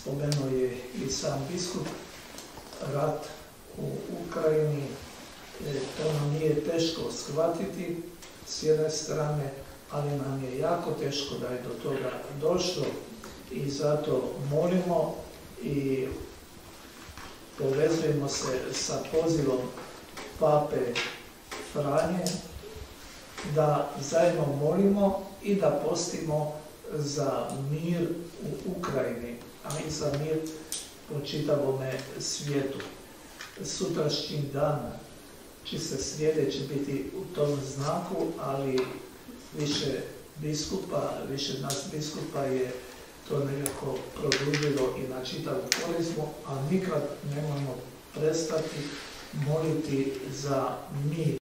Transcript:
spomenuo je i sam biskup, rat u Ukrajini, to nam nije teško shvatiti s jedne strane, ali nam je jako teško da je do toga došlo i zato molimo i povezujemo se sa pozivom Pape Franje da zajedno molimo i da postimo za mir u Ukrajini, a i za mir po čitavome svijetu. Sutrašnji dan će se sljedeći biti u tom znaku, ali više nas biskupa je to nekako produžilo i na čitavu korizmu, a nikad nemojmo prestati moliti za mir.